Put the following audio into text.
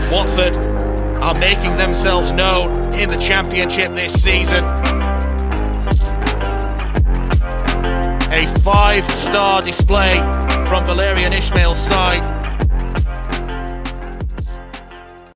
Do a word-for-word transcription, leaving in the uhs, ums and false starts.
Watford are making themselves known in the Championship this season. A five-star display from Valerian Ismail's side.